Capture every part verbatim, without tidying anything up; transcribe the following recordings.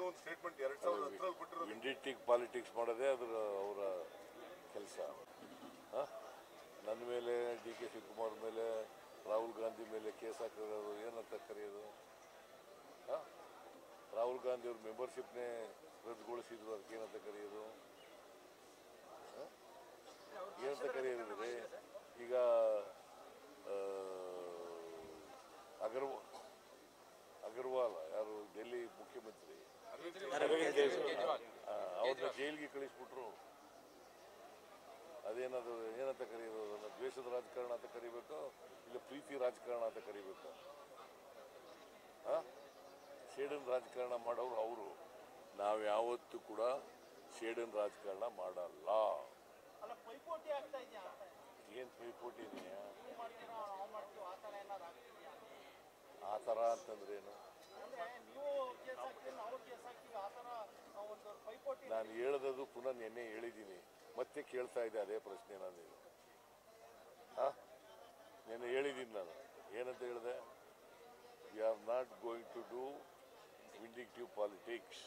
ಯಾವುದೋ ಒಂದು ಸ್ಟೇಟ್ಮೆಂಟ್ ಎರಡು ಸಾವಿರದ ಹತ್ತರಲ್ಲಿ ಕೊಟ್ಟಿರೋದು. ವಿಂಡಿಟಿಕ್ ಪಾಲಿಟಿಕ್ಸ್ ಮಾಡೋದೇ ಅದರ ಅವರ ಕೆಲಸ. ನನ್ನ ಮೇಲೆ ಡಿ ಕೆ ಶಿವಕುಮಾರ್ ಮೇಲೆ ರಾಹುಲ್ ಗಾಂಧಿ ಮೇಲೆ ಕೇಸ್ ಹಾಕಿರೋದು ಏನಂತ ಕರೆಯೋದು? ರಾಹುಲ್ ಗಾಂಧಿ ಅವ್ರ ಮೆಂಬರ್ಶಿಪ್ನೇ ರದ್ದುಗೊಳಿಸಿದ್ರು, ಅದಕ್ಕೆ ಏನಂತ ಕರೆಯೋದು? ಏನಂತ ಕರೆಯೋದಿದ್ರೆ ಈಗ ಅಗರ್ವಾ ಅಗರ್ವಾಲ್ ಯಾರು ಡೆಲ್ಲಿ ಮುಖ್ಯಮಂತ್ರಿ, ಅವ್ರನ್ನ ಜೈಲಿಗೆ ಕಳಿಸ್ಬಿಟ್ರು. ಅದೇನದು ಏನಂತ ಕರೆಯೋದು? ಅದನ್ನು ದ್ವೇಷದ ರಾಜಕಾರಣ ಅಂತ ಕರಿಬೇಕು, ಇಲ್ಲ ಪ್ರೀತಿ ರಾಜಕಾರಣ ಅಂತ ಕರಿಬೇಕು? ಸೇಡನ್ ರಾಜಕಾರಣ ಮಾಡೋರು ಅವರು. ನಾವು ಯಾವತ್ತೂ ಕೂಡ ಸೇಡನ್ ರಾಜಕಾರಣ ಮಾಡಲ್ಲ. ಏನು ಪೈಪೋಟಿ ಇದೆಯಾ? ಆ ಥರ ಅಂತಂದ್ರೇನು? ನಾನು ಹೇಳ್ದದು ಪುನಃ ನಿನ್ನೆ ಹೇಳಿದ್ದೀನಿ, ಮತ್ತೆ ಕೇಳ್ತಾ ಇದ್ದೆ ಅದೇ ಪ್ರಶ್ನೆ. ನಾನು ಹಾಂ ನಿನ್ನೆ ಹೇಳಿದ್ದೀನಿ. ನಾನು ಏನಂತ ಹೇಳಿದೆ? We are not going to do vindictive politics.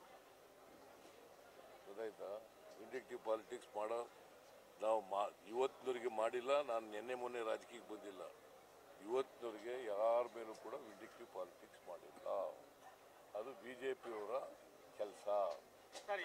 ಗೊತ್ತಾಯ್ತಾ? ವಿಂಡಿಕ್ಟಿವ್ ಪಾಲಿಟಿಕ್ಸ್ ಮಾಡೋ ನಾವು ಮಾ ಇವತ್ತಿನವರೆಗೆ ಮಾಡಿಲ್ಲ. ನಾನು ನಿನ್ನೆ ಮೊನ್ನೆ ರಾಜಕೀಯಕ್ಕೆ ಬಂದಿಲ್ಲ. ಇವತ್ತಿನವರೆಗೆ ಯಾರ ಮೇಲೂ ಕೂಡ ವಿಂಡಿಕ್ಟಿವ್ ಪಾಲಿಟಿಕ್ಸ್ ಮಾಡಿಲ್ಲ. ಅದು ಬಿ ಜೆ ಪಿಯವರ ಕೆಲಸ. ಸರ್,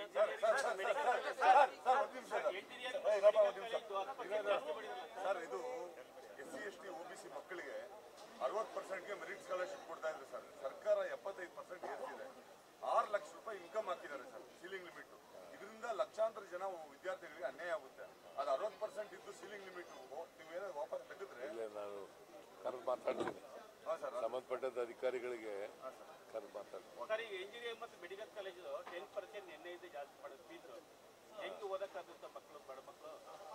ಇದು S C S T O B C ಮಕ್ಕಳಿಗೆ ಅರವತ್ತು ಪರ್ಸೆಂಟ್ಗೆ ಮೆರಿಟ್ ಸ್ಕಾಲರ್ಶಿಪ್ ಕೊಡ್ತಾ ಇದ್ದಾರೆ ಸರ್. ಸರ್ಕಾರ ಎಪ್ಪತ್ತೈದು ಪರ್ಸೆಂಟ್ ಏರಿಸಿದೆ. ಆರು ಲಕ್ಷ ರೂಪಾಯಿ ಇನ್ಕಮ್ ಹಾಕಿದ್ದಾರೆ ಸರ್, ಸೀಲಿಂಗ್ ಲಿಮಿಟ್. ಇದರಿಂದ ಲಕ್ಷಾಂತರ ಜನ ವಿದ್ಯಾರ್ಥಿಗಳಿಗೆ ಅನ್ಯಾಯ ಆಗುತ್ತೆ. ಅದು ಅರವತ್ತು ಪರ್ಸೆಂಟ್ ಇದ್ದು ಸೀಲಿಂಗ್ ಲಿಮಿಟ್ ನೀವೇನೋ ವಾಪಸ್ ತೆಗೆದ್ರೆ ನಾನು ಕರೆದು ಮಾತಾಡ್ತೀನಿ. ಸಂಬಂಧಪಟ್ಟಂತ ಅಧಿಕಾರಿಗಳಿಗೆ ಕರೆದು ಮಾತಾಡ್ತೀನಿ. ಇಂಜಿನಿಯರಿಂಗ್ ಮತ್ತು ಮೆಡಿಕಲ್ ಕಾಲೇಜು ಟೆನ್ ಪರ್ಸೆಂಟ್ ನಿನ್ನೆಯಿಂದ ಜಾಸ್ತಿ ಮಾಡೋದು ಫೀಸ್. ಹೆಂಗೆ ಓದಕ್ಕಾಗುತ್ತೆ ಮಕ್ಕಳು, ಬಡ ಮಕ್ಕಳು?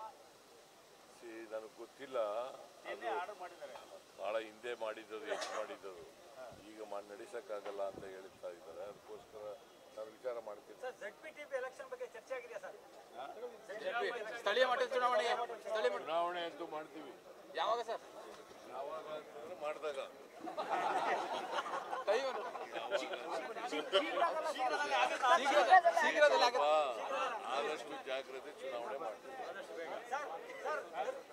ನನಗೆ ಗೊತ್ತಿಲ್ಲ. ಆರ್ಡರ್ ಮಾಡಿದ್ದಾರೆ, ಭಾಳ ಹಿಂದೆ ಮಾಡಿದ್ದದು, ಎಷ್ಟು ಮಾಡಿದ್ದದು ಈಗ ಮಾಡಿ ನಡೆಸೋಕ್ಕಾಗಲ್ಲ ಅಂತ ಹೇಳ್ತಾ ಇದ್ದಾರೆ. ಅದಕ್ಕೋಸ್ಕರ ನಾನು ವಿಚಾರ ಮಾಡ್ತೀನಿ. ಸ್ಥಳೀಯ ಮಟ್ಟದ ಚುನಾವಣೆ ಚುನಾವಣೆ ಅಂತೂ ಮಾಡ್ತೀವಿ. ಯಾವಾಗ ಸರ್? ಯಾವಾಗ ಅಂತಂದ್ರೆ ಮಾಡಿದಾಗ ಶೀಘ್ರದಲ್ಲಿ ಆದಷ್ಟು ಜಾಗ್ರತೆ ಚುನಾವಣೆ ಮಾಡ್ತೀವಿ.